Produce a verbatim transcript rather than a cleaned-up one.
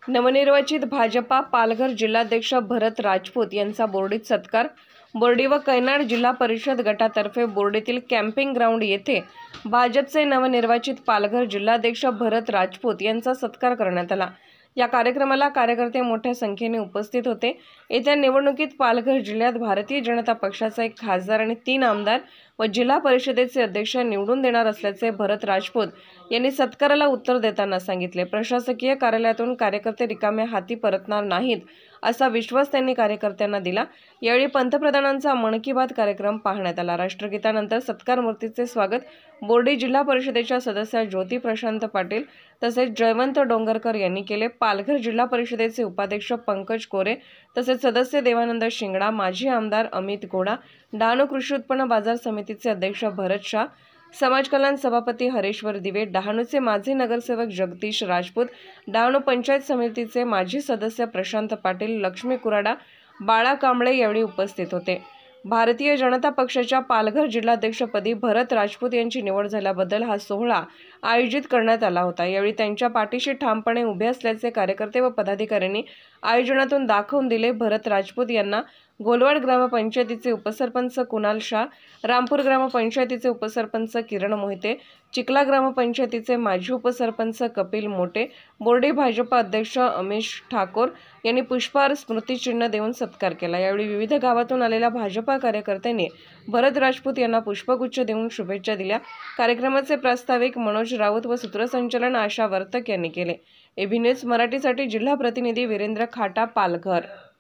नवनिर्वाचित भाजपा पालघर जिल्हाध्यक्ष भरत राजपूत यांचा बोर्डीत सत्कार। बोर्डी व कैनाड जिल्हा परिषद गटातर्फे बोर्डीतील कॅम्पिंग ग्राउंड येथे भाजपचे नवनिर्वाचित पालघर जिल्हाध्यक्ष भरत राजपूत यांचा सत्कार करण्यात आला। या कार्यक्रमाला कार्यकर्ते मोठ्या संख्येने उपस्थित होते। येत्या निवडणुकीत पालघर जिल्ह्यात भारतीय जनता पक्षाचा एक खासदार आणि तीन आमदार व जिल्हा परिषदेचे अध्यक्ष निवडून देणार असल्याचे भरत राजपूत यांनी सत्काराला उत्तर देताना सांगितले। प्रशासकीय कार्यालयातून कार्यकर्ते रिकाम्या हाती परतणार नाहीत असा विश्वास त्यांनी कार्यकर्त्यांना दिला। यावेळी पंतप्रधानांचा मन की बात कार्यक्रम पाहण्यात आला। राष्ट्रगीतानंतर सत्कार मूर्तीचे स्वागत बोर्डी जिल्हा परिषदेच्या सदस्य ज्योती प्रशांत पाटील तसेच जयवंत डोंगरकर यांनी केले। पालघर जिल्हा परिषदेचे उपाध्यक्ष पंकज कोरे तसेच सदस्य देवानंद शिंगडा, माजी आमदार अमित गोडा, डहाणू कृषी उत्पन्न बाजार समितीचे अध्यक्ष भरत शाह, समाज कल्याण सभापती हरेश्वर दिवे, डहाणूचे माजी नगरसेवक जगदीश राजपूत, डहाणू पंचायत समितीचे माजी सदस्य प्रशांत पाटील, लक्ष्मी कुराडा, बाळा कांबळे यावेळी उपस्थित होते। भारतीय जनता पक्षाच्या पालघर जिल्हाध्यक्षपदी भरत राजपूत यांची निवड झाल्याबद्दल हा सोहळा आयोजित करण्यात आला होता। यावेळी त्यांच्या पाठीशी ठामपणे उभे असल्याचे कार्यकर्ते व पदाधिकाऱ्यांनी आयोजनातून दाखवून दिले। भरत राजपूत यांना गोलवाड ग्रामपंचायतीचे उपसरपंच कुणाल शाह, रामपूर ग्रामपंचायतीचे उपसरपंच किरण मोहिते, चिखला ग्रामपंचायतीचे माजी उपसरपंच कपिल मोटे, बोर्डी भाजपा अध्यक्ष अमिश ठाकोर यांनी पुष्पहार स्मृतिचिन्ह देऊन सत्कार केला। यावेळी विविध गावातून आलेल्या भाजपा कार्यकर्त्यांनी भरत राजपूत यांना पुष्पगुच्छ देऊन शुभेच्छा दिल्या। कार्यक्रमाचे प्रास्ताविक मनोज राऊत व सूत्रसंचालन आशा वर्तक यांनी केले। एबी न्यूज मराठीसाठी जिल्हा प्रतिनिधी वीरेंद्र खाटा, पालघर।